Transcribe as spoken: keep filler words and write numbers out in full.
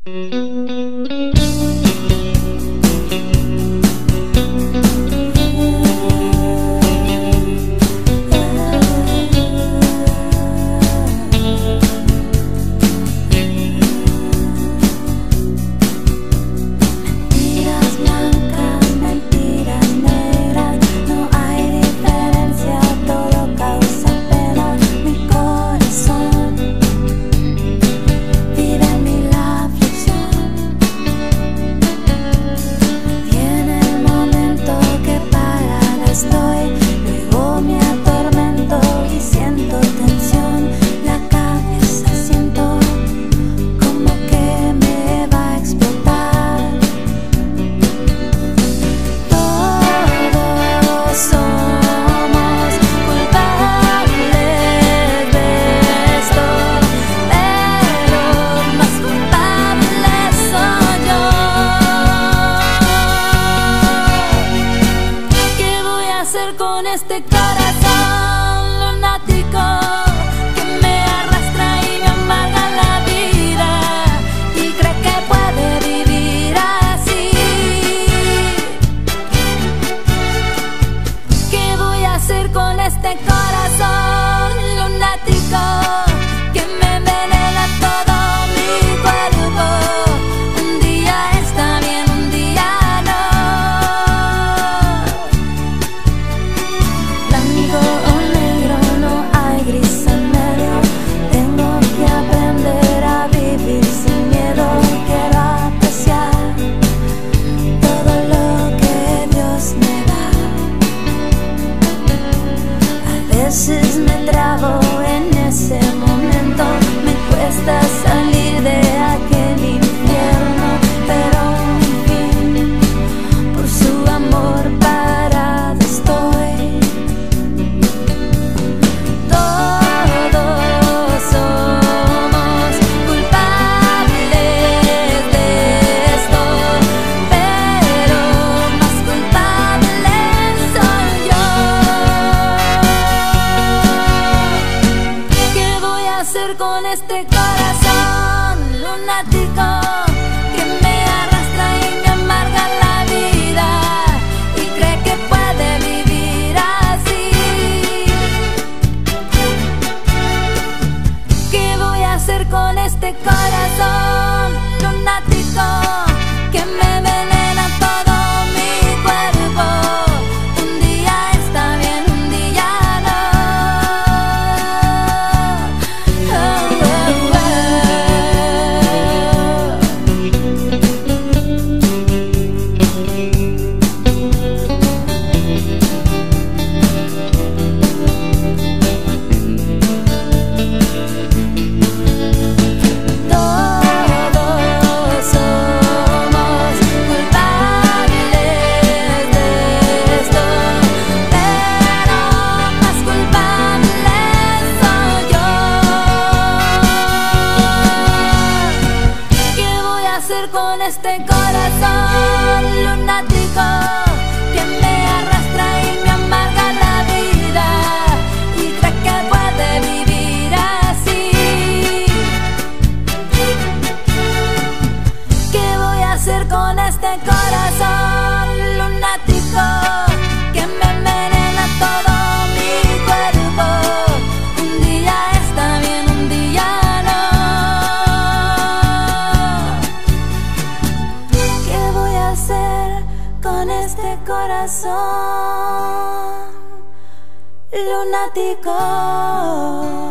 Con este corazón lunático que me arrastra y me amarga la vida y cree que puede vivir así. ¿Qué voy a hacer con este corazón lunático que me envenena todo mi cuerpo? Un día está bien, un día no. O negro, no hay gris en medio. Tengo que aprender a vivir sin miedo. Quiero apreciar todo lo que Dios me da. A veces me trabo en ese momento, me cuesta salir de aquel infierno, pero en fin, por su amor parado estoy. Con este corazón lunático que me arrastra y me amarga la vida y cree que puede vivir así. ¿Qué voy a hacer con este corazón lunático que me envenena todo mi cuerpo? Un día está bien, un día no. Con este corazón lunático que me arrastra y me amarga la vida y cree que puede vivir así. ¿Qué voy a hacer con este corazón lunático que me envenena todo mi cuerpo? Un día está bien, un día no. Con este corazón lunático.